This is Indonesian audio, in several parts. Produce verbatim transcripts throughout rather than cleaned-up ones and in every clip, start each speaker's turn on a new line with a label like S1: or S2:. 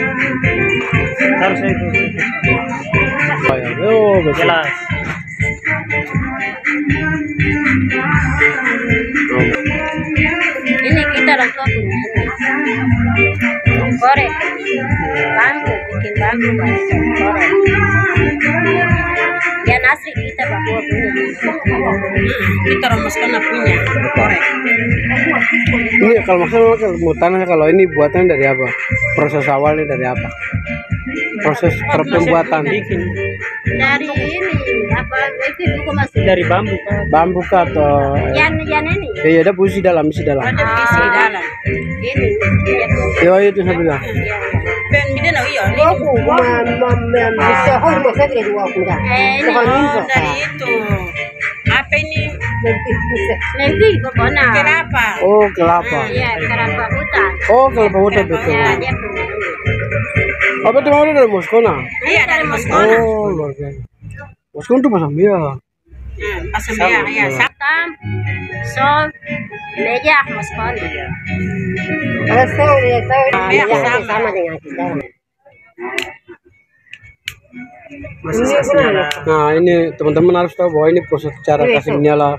S1: Harus itu. Oh ya, oh jelas.
S2: Ini kita orang tua punya ini korek bambu, bikin bambu korek. Yang asli kita Papua punya. Kita orang Maskana punya korek.
S1: Ini kalau maksudnya mau tanya kalau ini buatan dari apa? Proses awalnya dari apa? Proses pembuatan
S2: dari ini apa itu juga masih
S1: dari bambu kan? Bambu kah atau
S2: yang yang ini?
S1: Iya, ada busi dalam, isi dalam.
S2: Ada busi dalam. Ini.
S1: Yo itu saya bilang.
S2: Ben bida na iyo.
S3: Aku mama mama bisa hormat saya dari waktu dah.
S2: Eh, dari itu. Apa ini? Nanti pokoknya. Kelapa.
S1: Oh, kelapa.
S2: Iya, kelapa hutan.
S1: Oh, kelapa hutan betul.
S2: Ya, dia punya.
S1: Apa itu mau dari Moskona?
S2: Iya, dari Moskona.
S1: Oh, luar biasa. Moskona itu pasang dia.
S2: Hmm, pasang dia, ya. Satam, sol, meja Moskona.
S3: Kalau saya ya saya sama dengan kita.
S1: Nah, ini teman-teman harus tahu bahwa ini proses cara kasih nyala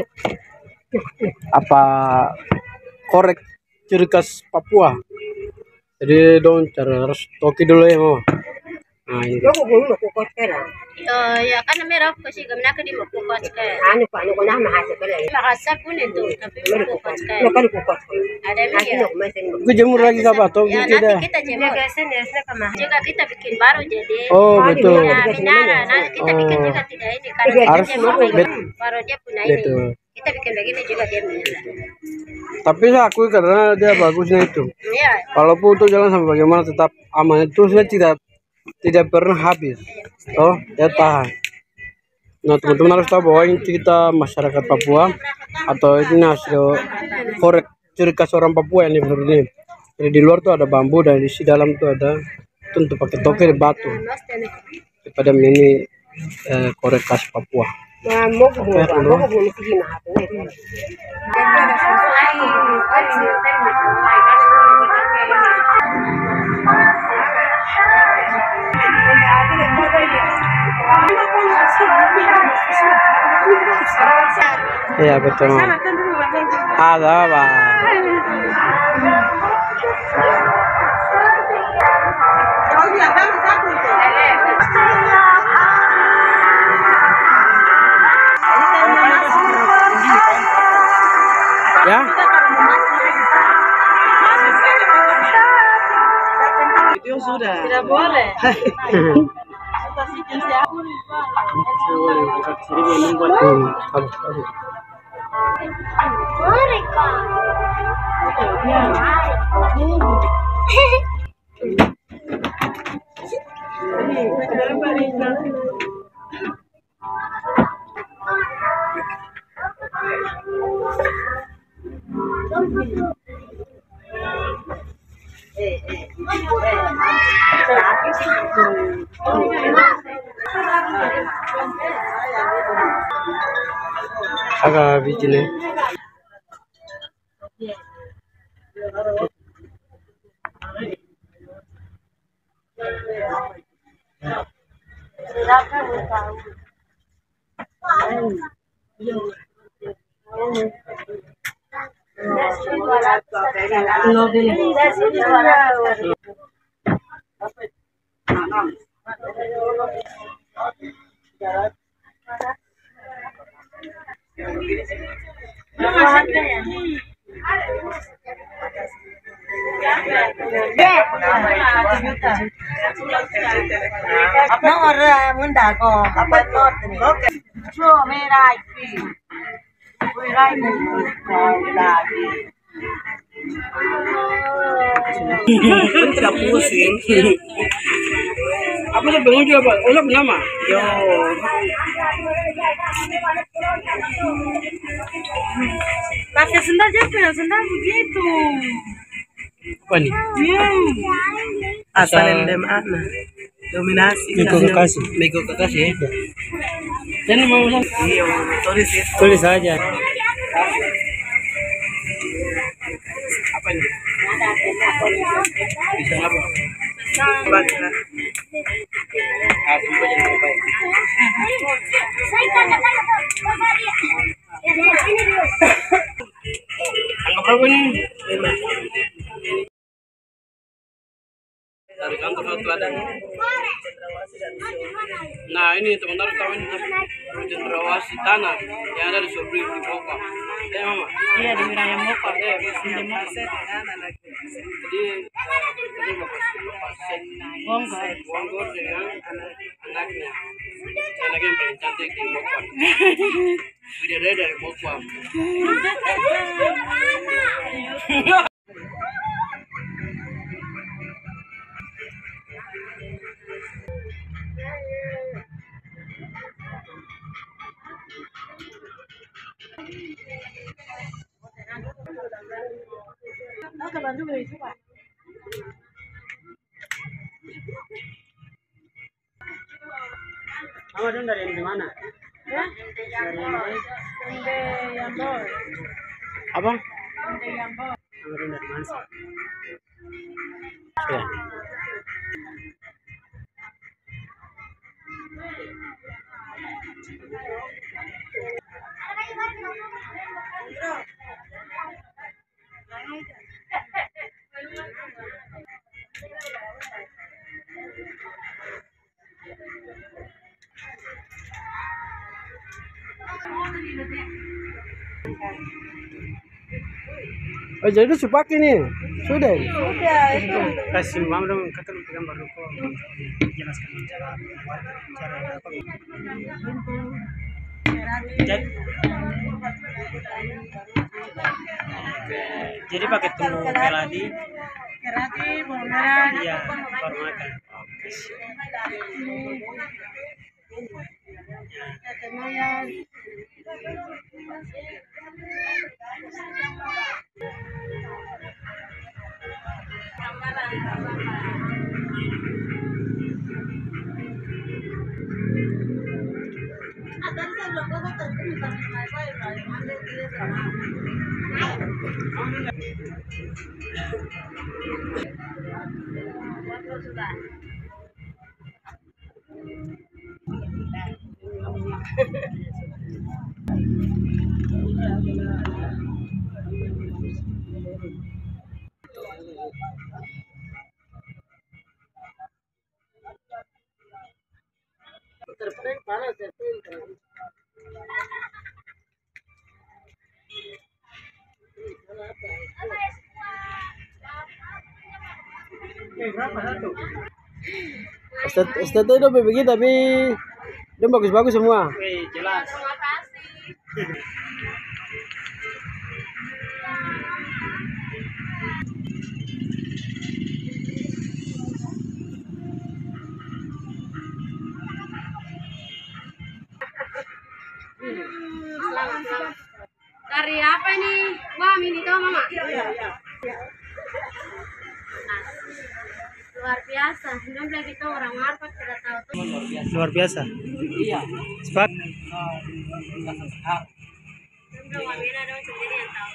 S1: apa korek ciri khas Papua. Jadi dong cara harus toki dulu ya mau. Nah ini.
S3: Yo gulu ko ko kera.
S2: Oh ya kan merah pasti gamna ke di mau ko ke.
S3: Anu ko anu ko na mahasa kala.
S2: Mahasa pun itu tapi mau ko ke.
S3: Lo kan ko ko.
S2: Ada
S3: Anu
S2: ya.
S3: ko mesin.
S1: Gue jemur lagi kapan atau
S2: Ya
S1: tidak?
S2: nanti kita jemur. Juga kita bikin baru jadi.
S1: Oh betul.
S2: Ya minara. Nanti kita bikin juga tidak ini karena
S1: Harus
S2: baru dia punya ini.
S1: betul.
S2: Kita bikin begini juga dia menyala.
S1: Tapi saya akui karena dia bagusnya itu.
S2: Iya.
S1: Walaupun untuk jalan sampai bagaimana tetap aman itu saya tidak tidak pernah habis. Oh, ya tahan. Nah teman-teman harus tahu bahwa ini kita masyarakat Papua atau ini hasil korek ciri khas orang Papua yang seperti ini. Jadi di luar tuh ada bambu dan di dalam tuh ada tentu pakai toke batu. Pada ini eh, korek khas Papua.
S3: Ya mau ko mo ko mo sige na ako.
S1: Iya betul. Ada apa? Ya?
S4: Itu sudah.
S2: Tidak boleh.
S1: Agak bikin ya.
S4: Nomor munda ko apa not ni? Oke. So merai pi. Merai ni lagi. Tidak pusing.
S1: Apa tuh bangun juga pak? Olah nama?
S4: Yo.
S2: Pakai sendal jepit, sendal begitu.
S1: Apa nih?
S2: Hmm.
S4: Asal endem ana. Dominasi.
S1: Miko Kekasih. Miko Kekasih ya. Dan mau
S4: Iya, tulis ya.
S1: tulis saja.
S4: Apa ini? Bisa apa? Baiklah.
S1: Angka berapa nih?
S4: Lima.
S1: Dari kantor satu ada.
S4: Cendrawasih dan
S1: Nah ini teman-teman tahu ini cendrawasih tanah yang ada di Sobri di Moka. Eh mama.
S4: Iya di wilayah Moka.
S1: Eh
S4: Di
S1: di
S4: Moka.
S1: Jadi jadi pasien
S4: Bonggor.
S1: Bonggor dengan anak-anaknya. Anaknya yang paling cantik di Moka. Bidadari dari Moka.
S4: Oke, bantu beli coba.
S1: Mama dong dari yang mana?
S4: Ya? Dari Yambo.
S1: Abang?
S4: Dari Yambo.
S1: Mama dong dari mana sih? Ya. Oh jadi itu supak ini sudah.
S4: Udah itu.
S1: Kasih mama dong kata lu gambar lu kok jelaskan cara cara apa. Jadi, jadi pakai tunggu keladi.
S4: Kerati, bawang merah.
S1: Iya, baru makan. Oke.
S3: Terpering panas terpering.
S1: Estet estet itu begitu tapi dia bagus-bagus semua.
S4: Wih, jelas.
S2: Dari apa ini? Wah, mini tahu mama? Luar biasa. Belum lagi tahu orang Marpak tidak tahu tuh.
S1: Luar biasa.
S4: Iya.
S1: Sepak.
S2: Belum Wamena dong sendiri yang tahu.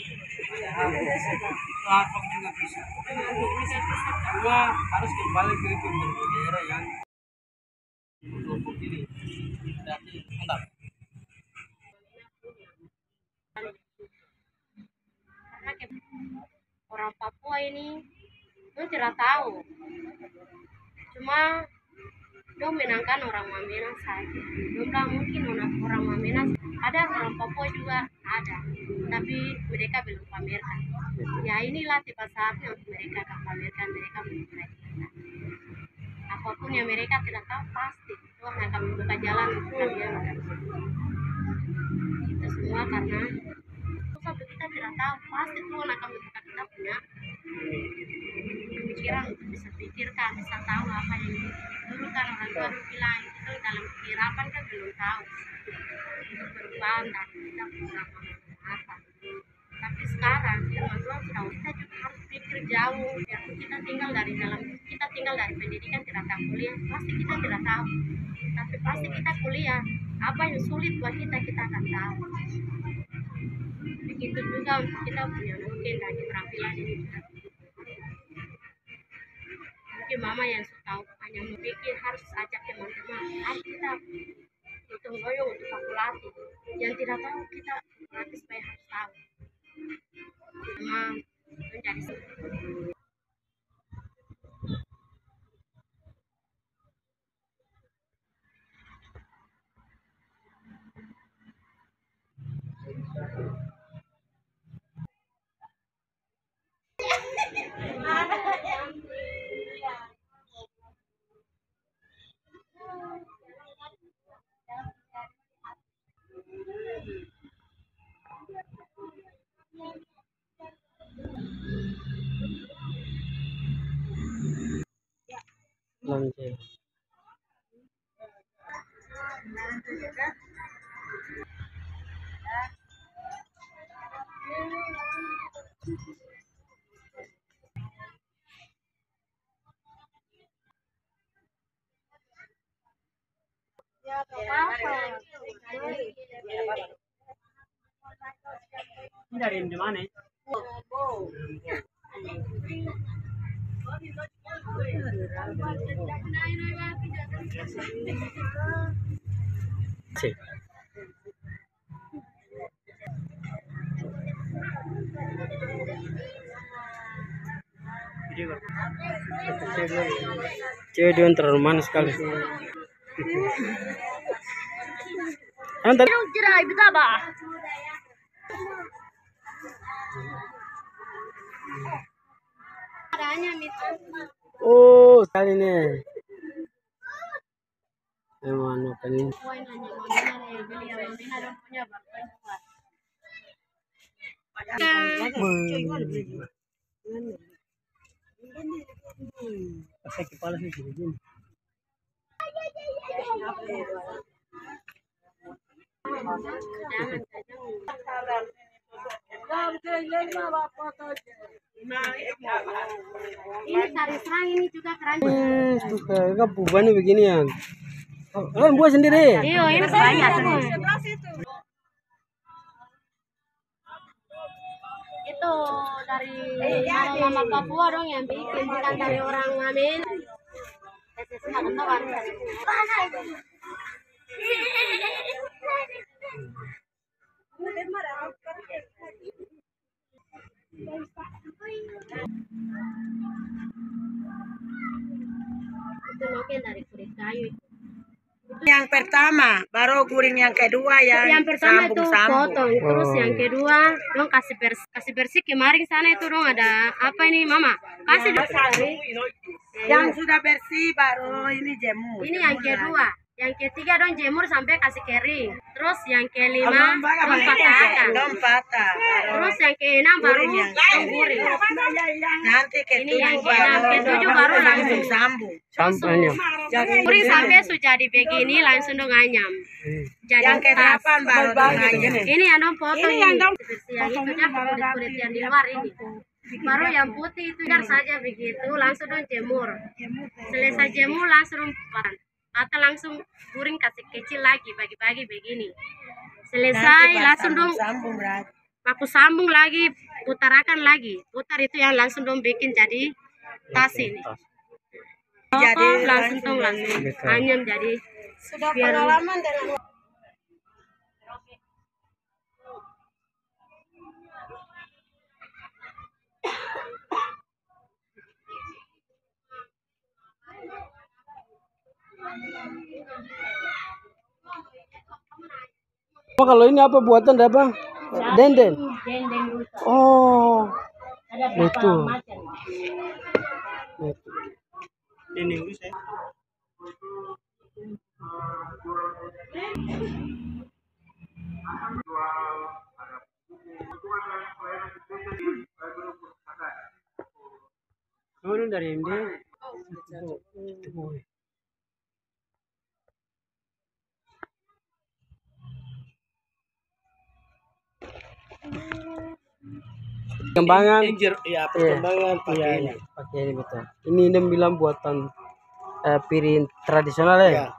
S1: Marpak juga bisa. Cuma harus kembali ke daerah yang kelompok ini. Berarti mantap.
S2: Orang Papua ini itu tidak tahu, cuma dong menangkan orang Wamena saja. Dong bilang mungkin orang orang Wamena ada, orang Papua juga ada, tapi mereka belum pamerkan. Ya inilah tiba saatnya untuk mereka akan pamerkan, mereka menilai kita. Apapun yang mereka tidak tahu pasti Tuhan akan membuka jalan untuk kalian. Itu semua karena sesuatu kita tidak tahu, pasti Tuhan akan membuka kita punya pikiran untuk bisa pikirkan, bisa tahu apa yang dulu kan orang tua bilang itu dalam pikiran kan belum tahu untuk perubahan dan kita kurang apa. Tapi sekarang firman Tuhan sudah, kita juga harus pikir jauh. Ya, kita tinggal dari dalam, kita tinggal dari pendidikan tidak tahu kuliah, pasti kita tidak tahu. Tapi pasti kita kuliah, apa yang sulit buat kita kita akan tahu. Begitu juga untuk kita punya mungkin dan keterampilan ini juga. Mungkin mama yang suka tahu hanya mau bikin harus ajak teman-teman. Ayo kita gotong royong untuk kalkulasi. Yang tidak tahu kita latih supaya harus tahu. Sama menjadi
S1: Lanjut. Ini dari di mana? Cik. Cewek dia terlalu manis sekali. Kan tadi
S2: kira ibu apa? Adanya itu.
S1: oh sekali nih. Emang apa ini?
S2: Poin hanya mamina nih, beli yang mamina dong punya bapak.
S1: Pakai kepala sih gini.
S2: Ini tari serang ini juga keren.
S1: Hmm, suka enggak buahnya beginian. Oh, kalian buat sendiri.
S2: Iya, ini banyak. Itu dari mama Papua dong yang bikin, bukan dari orang Mamen. Itu mungkin dari kulit kayu.
S4: Yang pertama, baru guring yang kedua yang,
S2: Yang pertama itu
S4: sambung-sambung.
S2: potong, terus yang kedua dong kasih bersih, kasih bersih. Kemarin sana itu dong ada apa ini mama? Kasih dong dari.
S4: Yang sudah bersih baru ini jemur.
S2: Ini yang kedua. Yang ketiga dong jemur sampai kasih kering. Terus yang kelima dong patahkan.
S4: Dong patah.
S2: Terus yang keenam baru
S4: Guring yang
S2: dong guring.
S4: Nanti
S2: Ini yang
S4: ketujuh
S2: keenam,
S4: baru
S2: ketujuh baru langsung.
S4: sambung.
S1: Sampahnya.
S2: Guring sampai sudah jadi begini langsung dong anyam. Jadi
S4: Yang
S2: tas.
S4: kedelapan baru dong nganyam.
S2: Ini yang dong potong ini. Seperti yang itu aja kulit-kulit yang di luar ini. Baru yang putih itu biar saja begitu langsung dong jemur. Selesai jemur langsung dong patah. Atau langsung guring kasih kecil lagi bagi-bagi begini. Selesai langsung dong
S4: Sambung berarti.
S2: aku sambung lagi, putarakan lagi. Putar itu yang langsung dong bikin jadi tas ini.
S4: Jadi
S2: Oh, langsung dong langsung anyam jadi
S3: Sudah
S2: biar
S3: pengalaman dengan
S1: Oh, kalau ini apa buatan apa? Denden.
S2: dendeng rusa.
S1: Oh,
S2: Ada
S1: itu.
S2: berapa macam?
S1: Dendeng rusa. Turun dari M D. Perkembangan
S4: Ya,
S1: perkembangan pakai ini. Pakai ini betul. Ini dia bilang buatan eh, piring tradisional ya.
S4: Ya.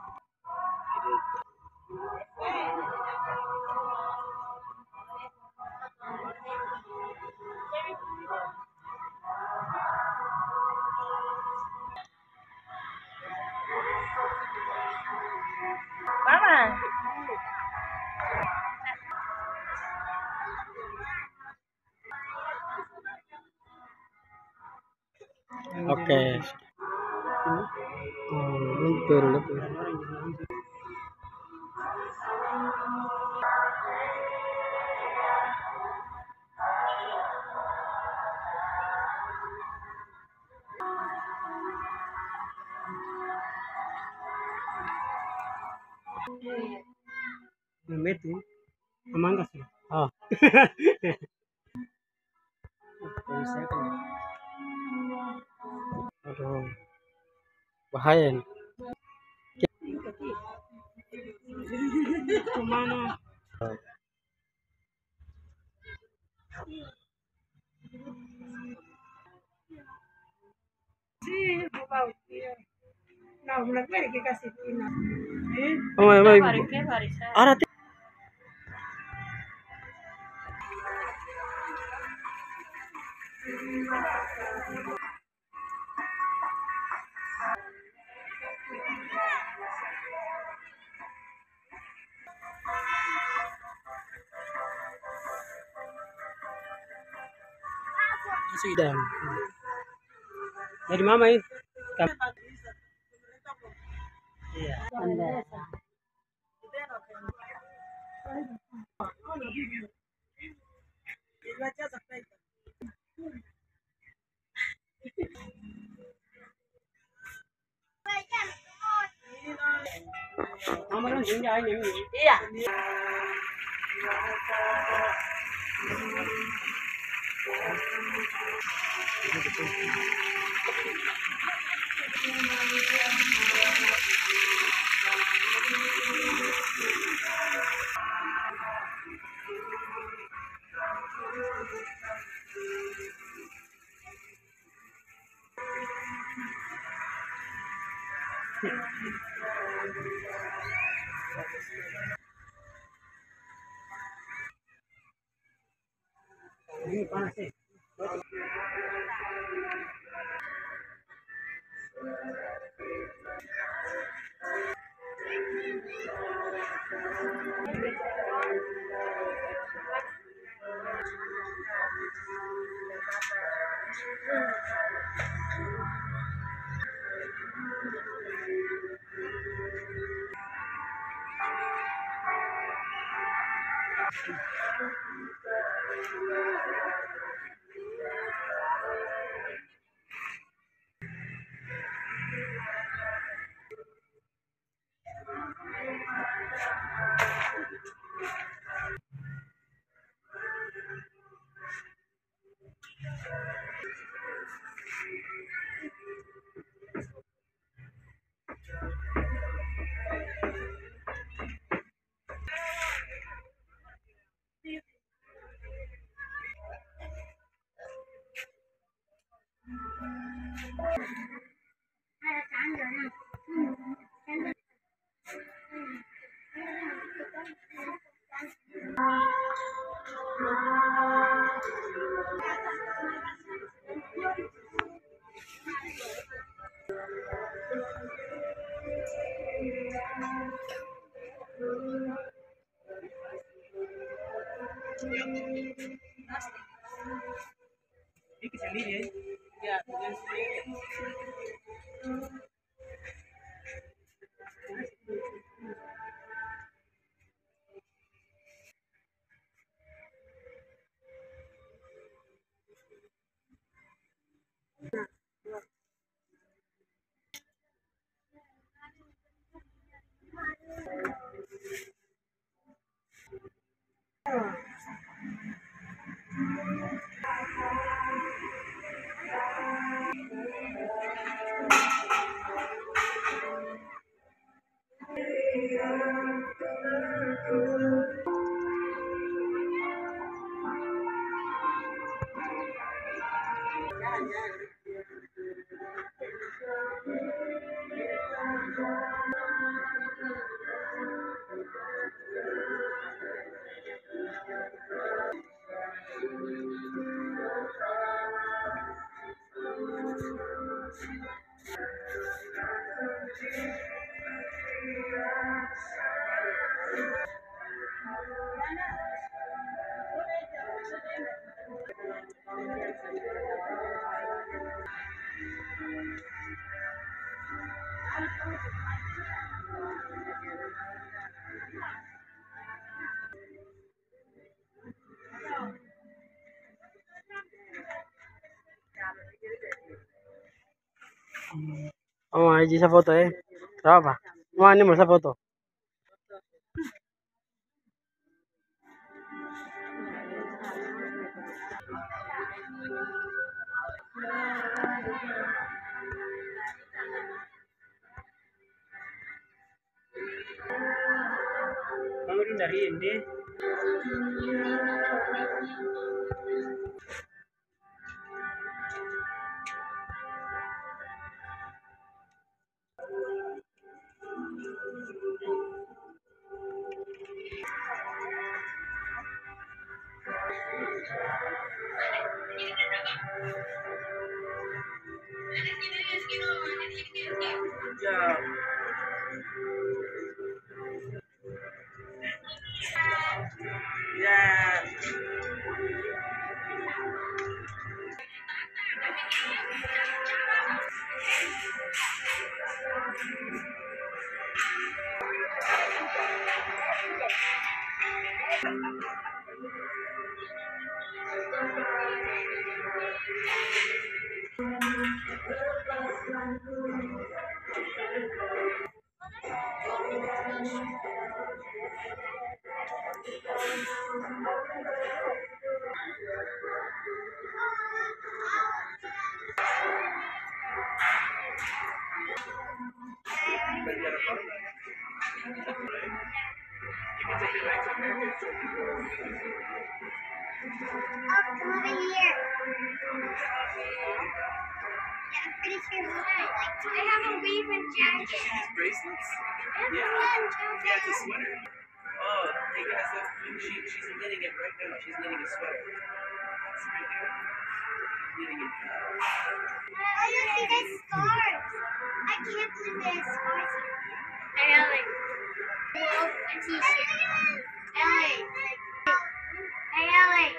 S1: Oke. Oh, lebih lebih. Itu aman gak sih? Oh. Aduh, bahaya ini. Kemana? Oh, emang. Ada. Sudah. Dari mama ini. Iya. Mama dong ini aja ini.
S4: Iya.
S1: Ini panas sih. Ini sendiri ya? Ya, dengan sendiri. Oh, aja sa foto eh. Apa? Mau ini masa foto. Kamu dari ini? Ya.
S2: Oh, come over here. Yeah, I'm pretty sure it's like, I have a weave jacket.
S5: Bracelets?
S2: Yeah.
S5: Yeah, it's a sweater. Oh, hey guys, that's she, she's knitting it right now. She's knitting a sweater. It's right there. Knitting it.
S2: Oh, you see the scars. I can't believe there's scars here. I know, like, well, a t-shirt. Ellie. Hey, Ellie.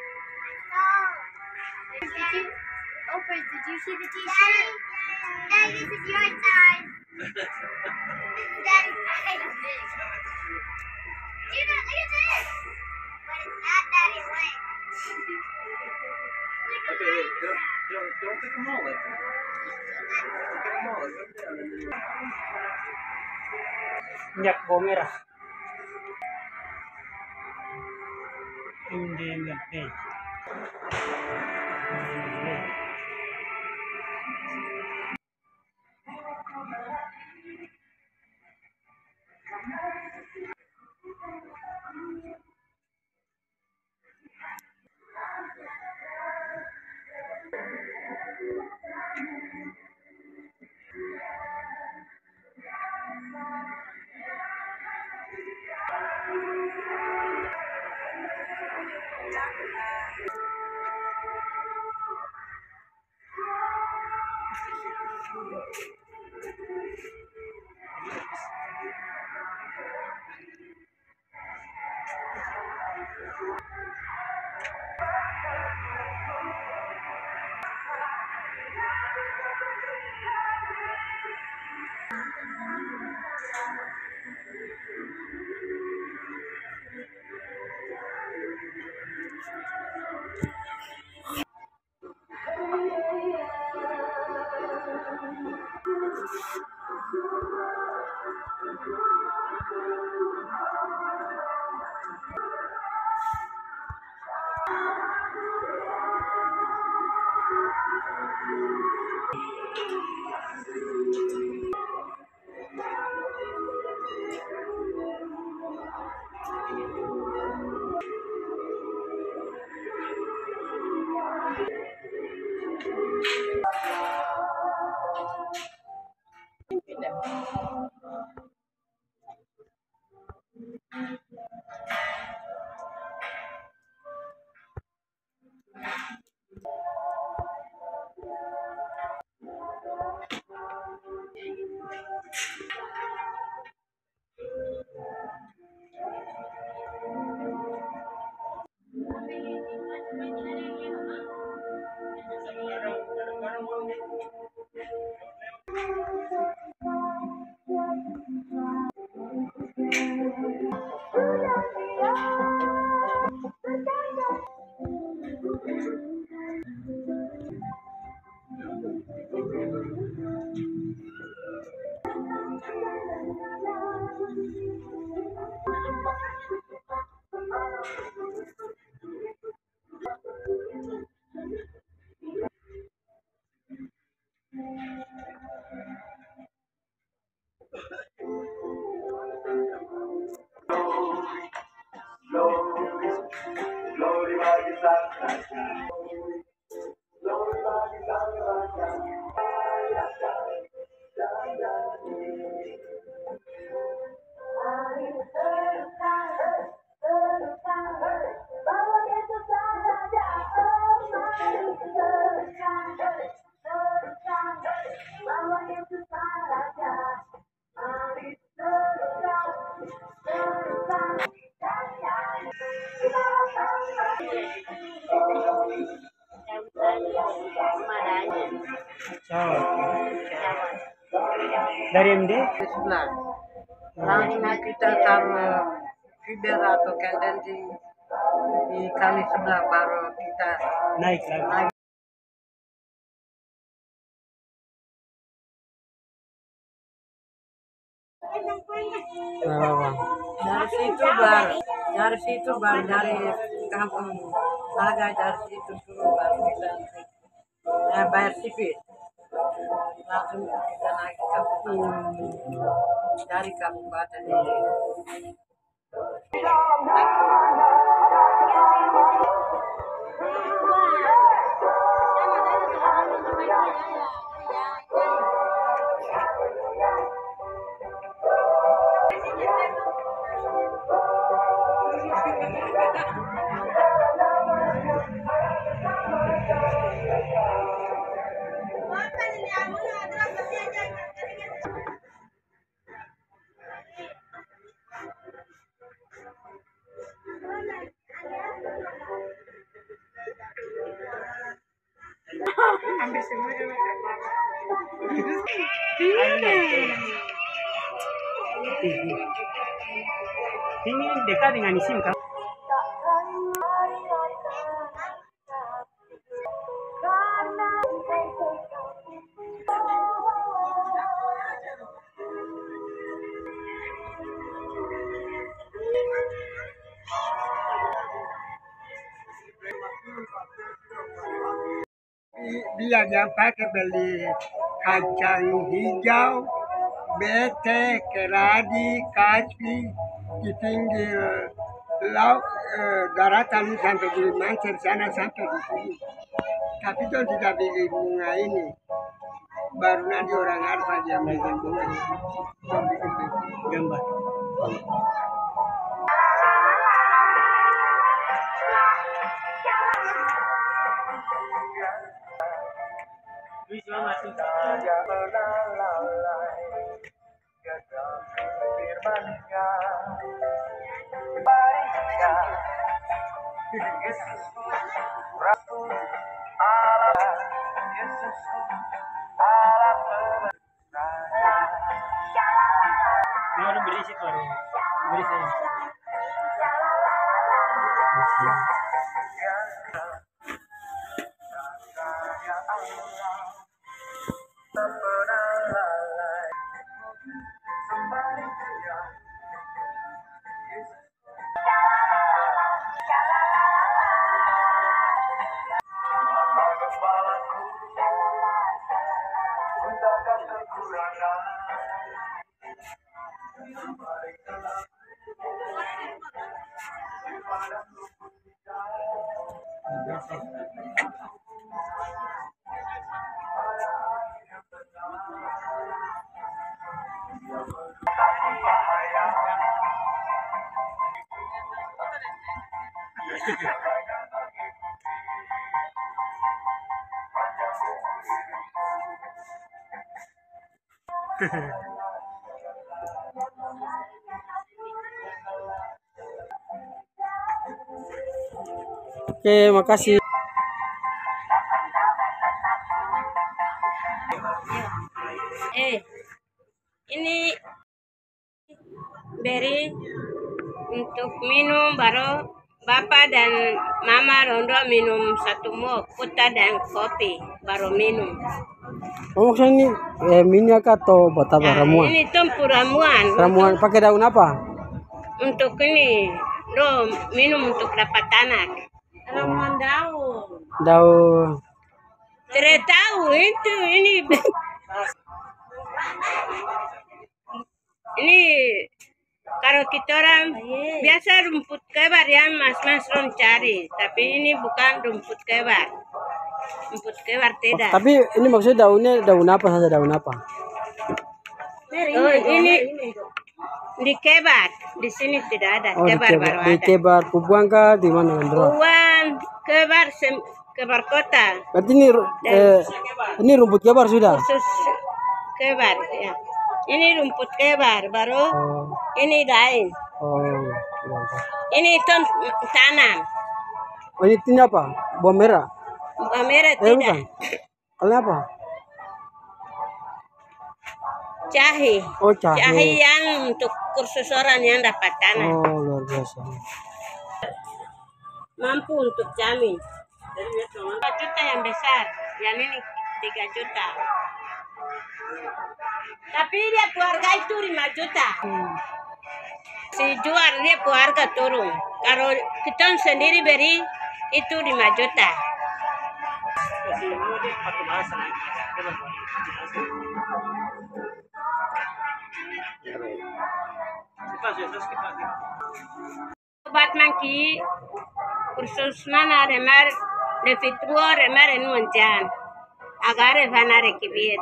S2: Did you, Oprah, did you see the t-shirt? Daddy, this is your size. This is Daddy's size. Dude, look at this. But it's not Daddy's length.
S5: Okay, wait, don't, don't, don't pick them all like that. Pick them all, like that.
S1: Nyak bawang merah. Hindi ngerti. Dari M D?
S3: Sebelah. Langsung kita taruh fiber atau kendenting di kali sebelah baru kita
S1: Naik lagi. Nah,
S3: dari situ baru dari situ baru dari kampung Naga, dari situ turun baru kita eh, bayar sipit, langsung kita naik ke dari kabupaten ini.
S1: Ini dekat dengan isim kan?
S3: Dia yang pakai beli kacang hijau, bete, keladi, kaspi di pinggir laut eh, daratan sampai di Mancer sana sampai di sini. Tapi itu tidak bikin bunga ini. Baru nanti orang Arfa yang bikin bunga ini. Yang bikin
S1: Gambar. Baru berisi baru berisi. Oke, makasih.
S2: Eh, ini beri untuk minum, baru Bapak dan Mama Rondo minum satu mug putih dan kopi, baru minum.
S1: Oh, maksudnya ini eh, minyak atau bata
S2: Nah,
S1: ramuan?
S2: ini tumpur ramuan.
S1: Ramuan pakai daun apa?
S2: Untuk ini, lo minum untuk dapat anak. Ramuan daun.
S1: Daun.
S2: Tidak tahu itu ini. Ini
S4: Kalau kita orang biasa rumput kebar yang mas-mas ron cari, tapi ini bukan rumput kebar. Rumput kebar tidak.
S1: Tapi ini maksudnya daunnya daun apa saja, daun apa?
S4: Oh, ini di kebar, di sini tidak ada.
S1: Oh, di
S4: Kebar
S1: kebar,
S4: baru
S1: di
S4: ada.
S1: kebar Pupuang kah di mana Mandra?
S4: Uwan kebar sem- kebar kota
S1: Berarti ini ru- eh, ini rumput kebar sudah.
S4: khusus kebar ya. Ini rumput kebar baru
S1: Oh,
S4: ini lain.
S1: oh, iya.
S4: Ini ton tanam.
S1: Oh, ini ini apa? Buah merah?
S4: Buah merah
S1: Eh bukan.
S4: tidak.
S1: Kalian apa?
S4: Jahe.
S1: Oh, jahe.
S4: Jahe yang untuk kursus orang yang dapat tanah.
S1: Oh, luar biasa.
S4: Mampu untuk jamin. Empat juta yang besar, yang ini tiga juta. Tapi dia keluarga itu lima juta. Si jual dia keluarga turun. Kalau kita sendiri beri itu lima juta. Obat mangki kursus mana remar lefitruo remar enuanjan agare vanare kibit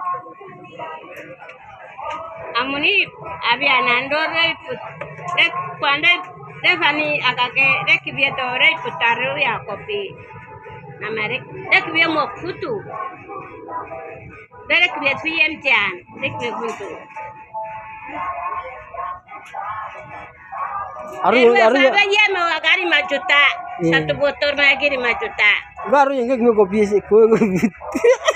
S4: amuni abi anando re re kwande re vani agake re kibit re putaru ya kopi namare re kibit mo kutu re kibit fiem jan re kibit buntu.
S1: Aru yang aru yang
S4: ya mau agari lima juta. Satu botol lagi lima juta.
S1: baru yang nggak kopi sih, kopi.